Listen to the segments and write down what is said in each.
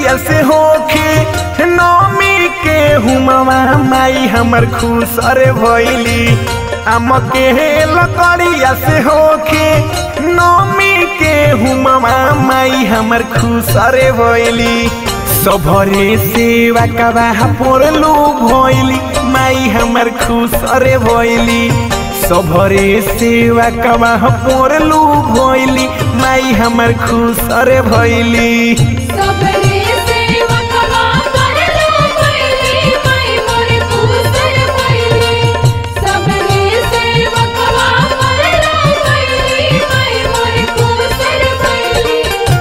लकड़िया से होखे नौमी के हुमवा माई हमर खुश अरे भइली। आम के लकड़िया से होखे नौमी के हुमवा माई हमर खुश अरे भइली। सबरे सेवा कबा पोरलू भइली माई हमर खुश अरे भइली। सबरे सेवा कबा पोरलू भइली माई हमर खुश अरे भइली। सबरे सेवा कबा पोरलू भइली माई मोर खुश अरे भइली। सबरे सेवा कबा पोरलू भइली माई मोर खुश अरे भइली।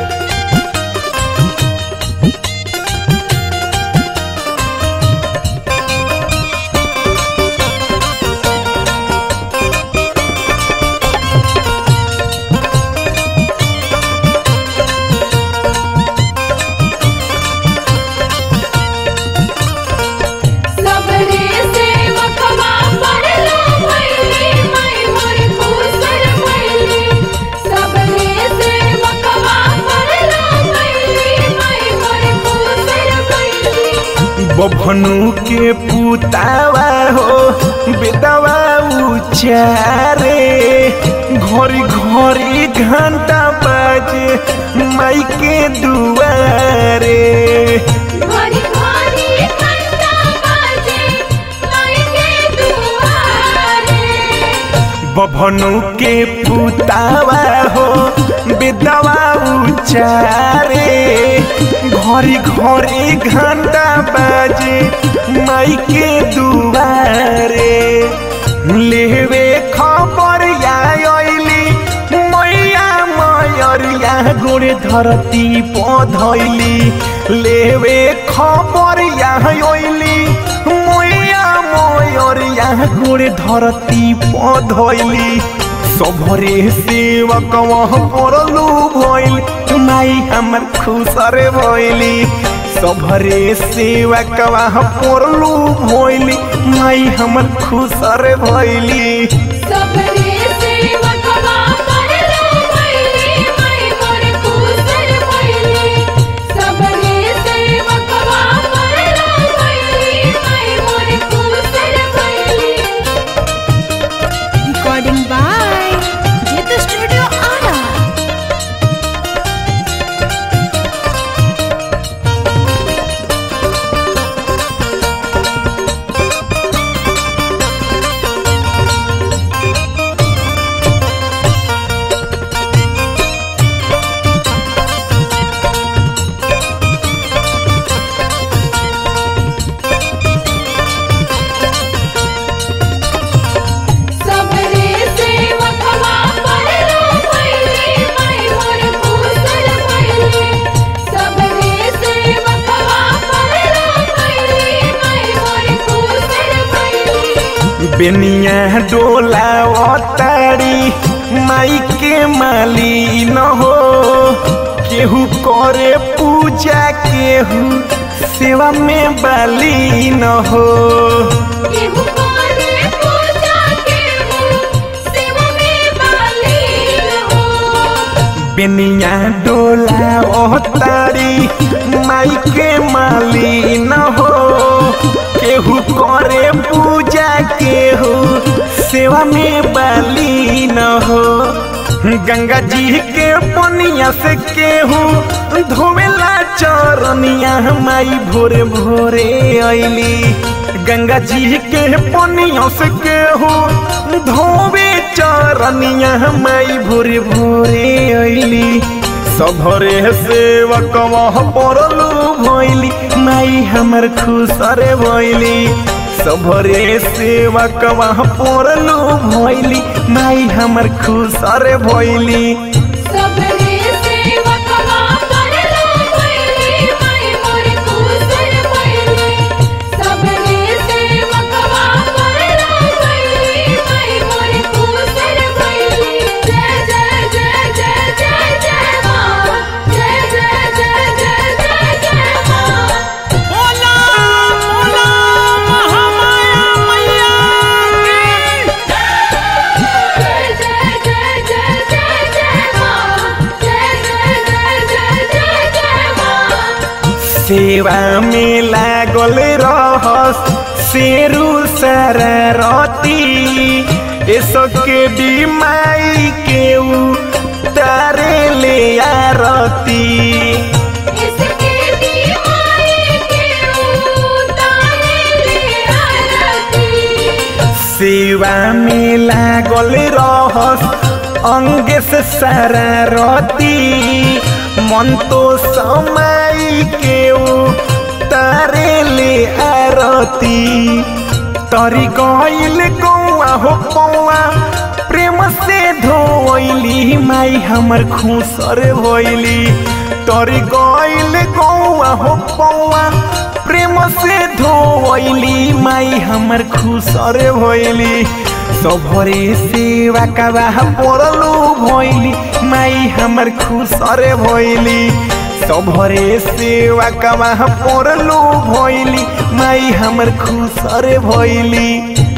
बभनु के पुतावा हो बेदावा उचारे घरी घरी घंटा बाजे माई के दुआरे। घरी घरी घंटा बाजे माई के दुआरे। बभनु के पुतावा हो बेदावा उचारे घरी घरी घंटा बाजे माई के दुआरे। लेवे खबर आइली मैया मयरिया गोरे धरती पधैली। लेवे खबर आइली मैया मयरिया गोरे धरती पधैली। सबरे सेवक पोरलू भइल माई हमर खुश अरे भइली। सबरे सेवक पोरलू भइली माई हमर खुश अरे भइली। सबरे सेवा कबा पोरलू भइली माई मोर खुश अरे भइली। सबरे सेवा कबा पोरलू भइली माई मोर खुश अरे भइली। Recording by Jitha Studio Ara. सबरे सेवा कबा पोरलू भइली माई मोर खुश अरे भइली। सबरे सेवा कबा पोरलू भइली माई मोर खुश अरे भइली। बेनिया डोला अतारी माई के माली न हो। केहू करे पूजा केहू सेवा में बाली न हो। केहू करे पूजा केहू सेवा में बाली हो। बेनिया डोला अतारी माई के माली न हो। केहू करे पूजा केहू सेवा में बाली न हो। गंगा जी के पनिया से केहू धोवेला चरनिया माई भोरे भोरे अइली। गंगा जी के पनिया से केहू धोवे चरनिया माई भोरे भोरे अइली। सबरे सेवक पोरलू भइली माई हमर खुश अरे भइली। सबरे सेवक पोरलू भइली माई हमर खुश अरे भइली। सबरे सेवा कबा पोरलू भइली माई मोर खुश अरे भइली। सबरे सेवा कबा पोरलू भइली माई मोर खुश अरे भइली। जय जय जय जय जय जय मां। जय जय जय जय जय जय मां। बोला बोला महामाया मैया की। जय जय जय जय जय जय मां। सेवा में लागल रहस शेरू शरारती इसके डी माई के तारे ले आरती इसके दीवारे के उतारे ले आरती सेवा में लागल रहस अंगे से शरारती मन तो समय के तारे ले आरती तरी गइल गौआ हो पौआ प्रेम से धोइली माई हमर खुसर भइली तरी गइल गौआ हो पौआ प्रेम से धोइली माई हमर खुसर भइली सबरे सेवा कबा पड़लू भइली माई हमर खुसर भइली सबरे सेवा कबा पड़लू भइली माई हमर खुसर भइली।